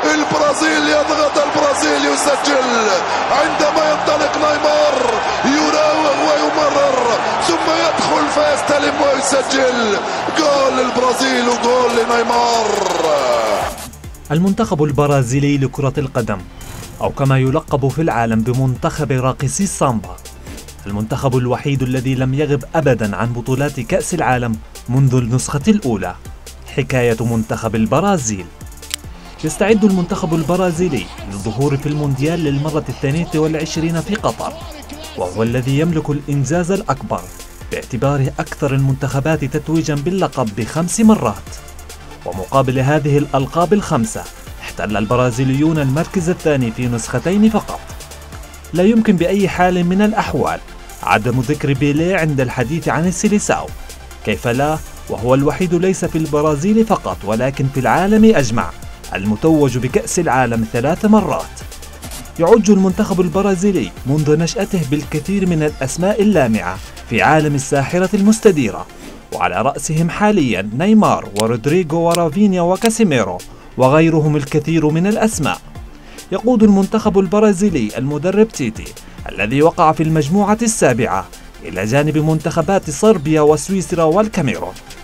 البرازيل يضغط، البرازيل يسجل عندما ينطلق نيمار، يراوغ ويمرر ثم يدخل فيستلم ويسجل. جول البرازيل وجول لنيمار. المنتخب البرازيلي لكرة القدم، أو كما يلقب في العالم بمنتخب راقصي السامبا، المنتخب الوحيد الذي لم يغب أبدا عن بطولات كأس العالم منذ النسخة الأولى. حكاية منتخب البرازيل. يستعد المنتخب البرازيلي للظهور في المونديال للمرة 22 في قطر، وهو الذي يملك الإنجاز الأكبر باعتباره أكثر المنتخبات تتويجا باللقب ب5 مرات. ومقابل هذه الألقاب ال5 احتل البرازيليون المركز الثاني في نسختين فقط. لا يمكن بأي حال من الأحوال عدم ذكر بيليه عند الحديث عن السيليساو، كيف لا وهو الوحيد ليس في البرازيل فقط ولكن في العالم أجمع المتوج بكأس العالم 3 مرات. يعج المنتخب البرازيلي منذ نشأته بالكثير من الأسماء اللامعة في عالم الساحرة المستديرة، وعلى رأسهم حاليا نيمار ورودريغو ورافينيا وكاسيميرو وغيرهم الكثير من الأسماء. يقود المنتخب البرازيلي المدرب تيتي الذي وقع في المجموعة السابعة إلى جانب منتخبات صربيا وسويسرا والكاميرون.